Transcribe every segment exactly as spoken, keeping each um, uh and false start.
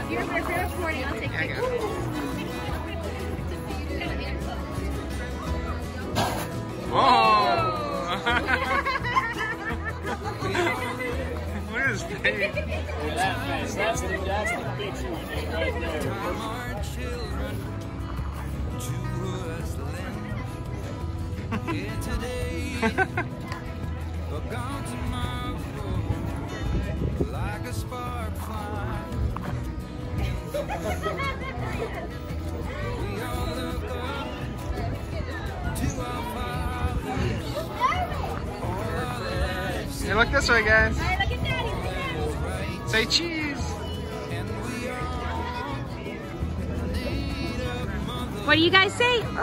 you're there for this morning, I'll take Yeah, I got it. Whoa! Look at his face. That face, that's the, that's the picture we need right there. Hey, look this way, guys. All right, look at Daddy. Say cheese. What do you guys say? Oh.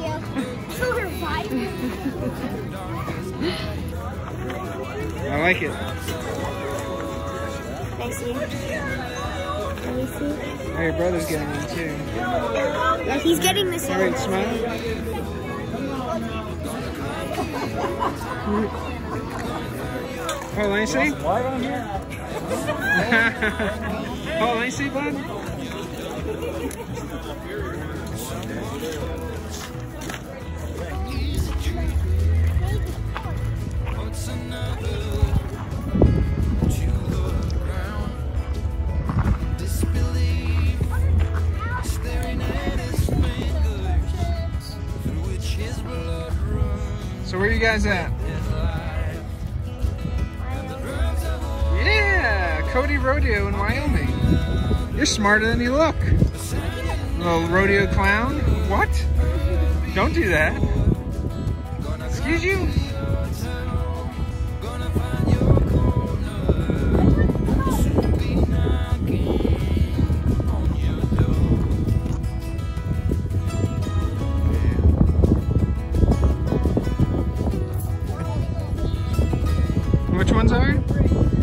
I like it. Can I see? Let me see. Oh, your brother's getting one too. Yeah, he's getting this All right, smile. Oh, let me see. White on here? Oh, let me see, bud. So where are you guys at? Yeah, Cody Rodeo in Wyoming. You're smarter than you look. Little rodeo clown. What? Don't do that. Excuse you? Which ones are?